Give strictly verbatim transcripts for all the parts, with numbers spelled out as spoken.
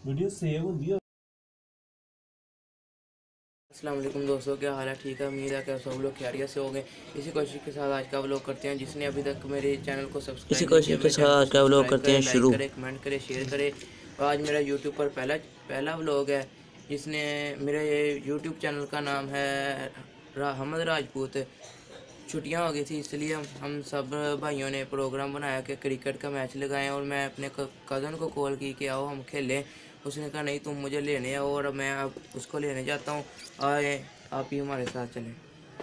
Video save होती है। अस्सलाम वालेकुम दोस्तों, क्या हाल है? ठीक है, उम्मीद है कि सब लोग खैरियत से होंगे। इसी कोशिश के साथ आज का व्लॉग करते हैं। जिसने अभी तक मेरे चैनल को सब्सक्राइब नहीं किया, मेरे चैनल को सब्सक्राइब करें, लाइक करें, कमेंट करें, शेयर करें। और आज मेरा यूट्यूब पर पहला पहला व्लॉग है, जिसने मेरे यूट्यूब चैनल का नाम है रा हमद राजपूत। छुट्टियां हो गई थी, इसलिए हम सब भाइयों ने प्रोग्राम बनाया कि क्रिकेट का मैच लगाएं। और मैं अपने कज़न को कॉल की कि आओ हम खेलें। उसने कहा नहीं, तुम मुझे लेने आओ, और मैं अब उसको लेने जाता हूँ। आए आप ही हमारे साथ चलें।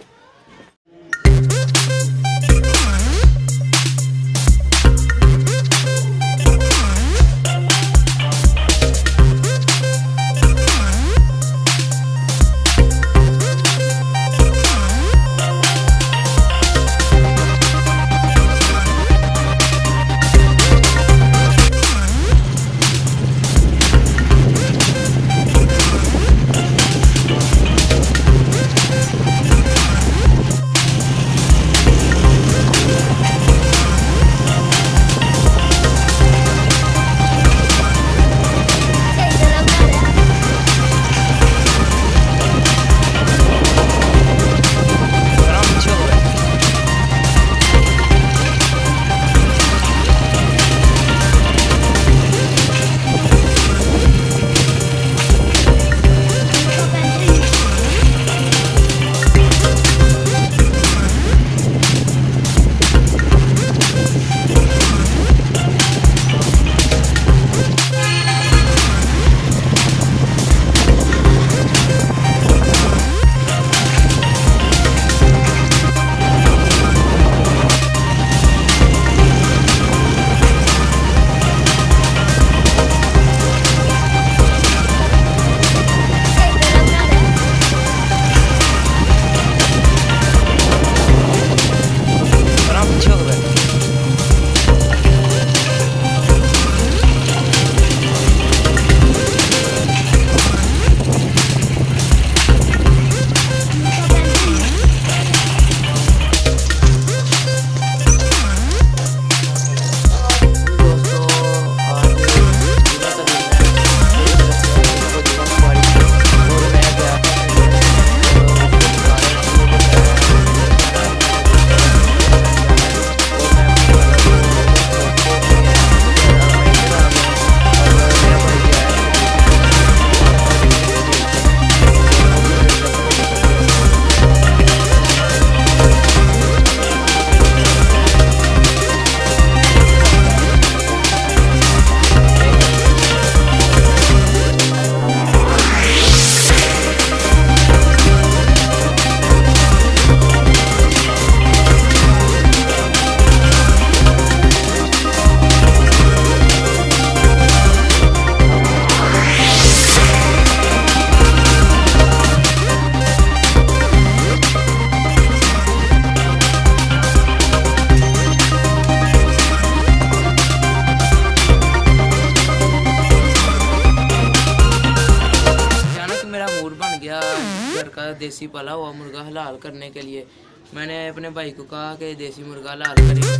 घर का देसी पाला हुआ मुर्गा हलाल करने के लिए मैंने अपने भाई को कहा कि देसी मुर्गा हलाल करें।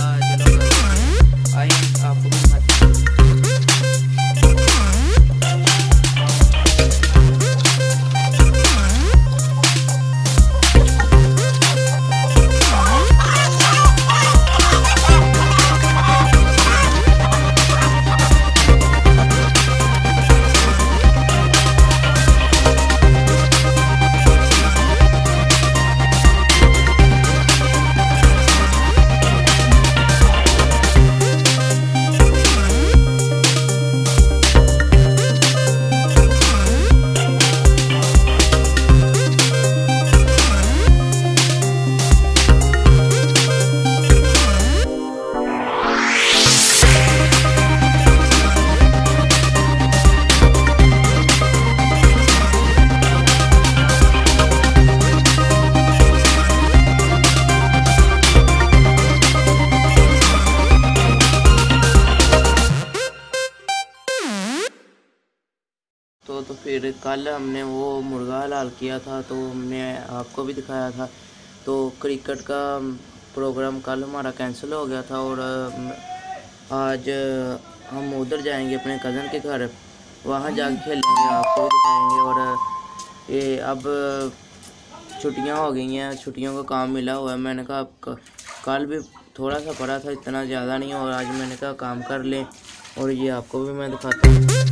चलो आइए आपको भी तो तो फिर कल हमने वो मुर्गा हलाल किया था, तो हमने आपको भी दिखाया था। तो क्रिकेट का प्रोग्राम कल हमारा कैंसिल हो गया था और आज हम उधर जाएंगे अपने कज़न के घर। वहाँ जाके खेलेंगे, आपको भी दिखाएंगे। और ये अब छुट्टियाँ हो गई हैं, छुट्टियों का काम मिला हुआ है। मैंने कहा आप कल भी थोड़ा सा पड़ा था, इतना ज़्यादा नहीं, और आज मैंने कहा काम कर लें, और ये आपको भी मैं दिखाता हूँ।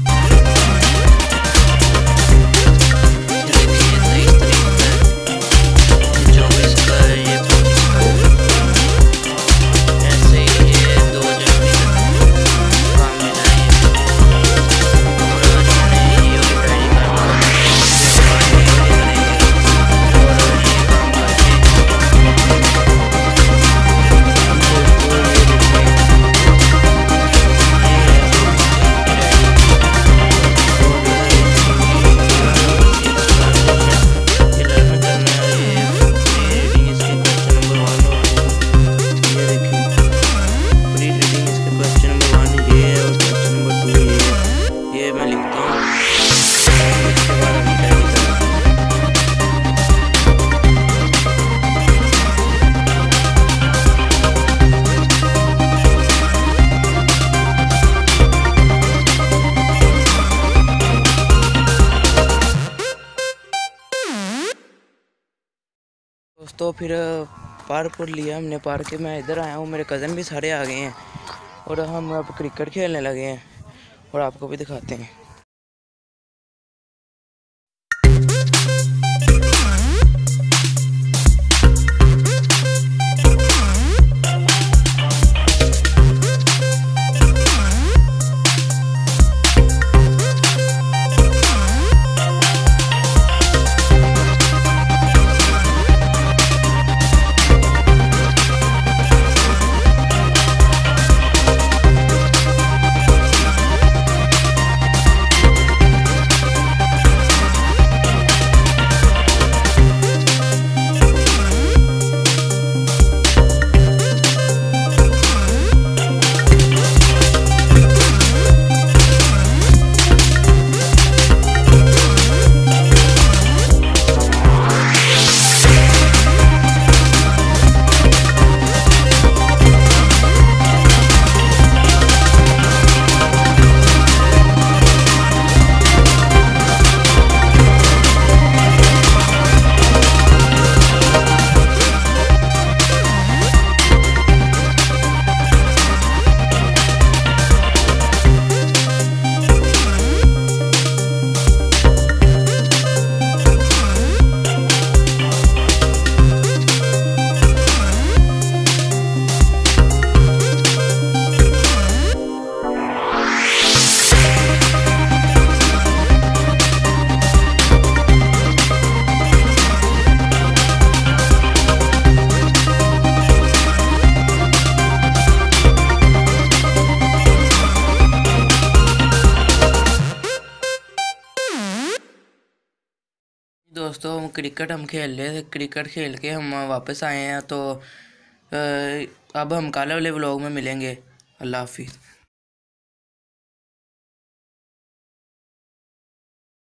दोस्तों फिर पार्क पर लिया हमने, पार्क के मैं इधर आया हूँ, मेरे कज़न भी सारे आ गए हैं और हम अब क्रिकेट खेलने लगे हैं और आपको भी दिखाते हैं। दोस्तों हम क्रिकेट हम खेल रहे थे, क्रिकेट खेल के हम वापस आए हैं, तो अब हम कल वाले व्लॉग में मिलेंगे। अल्लाह हाफिज़।